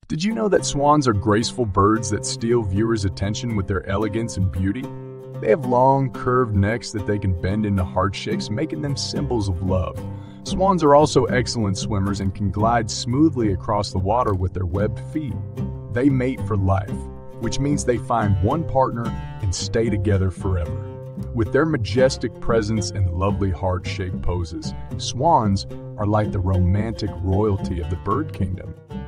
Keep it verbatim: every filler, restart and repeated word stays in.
Did you know that swans are graceful birds that steal viewers' attention with their elegance and beauty? They have long, curved necks that they can bend into heart shapes, making them symbols of love. Swans are also excellent swimmers and can glide smoothly across the water with their webbed feet. They mate for life, which means they find one partner and stay together forever. With their majestic presence and lovely heart-shaped poses, swans are like the romantic royalty of the bird kingdom.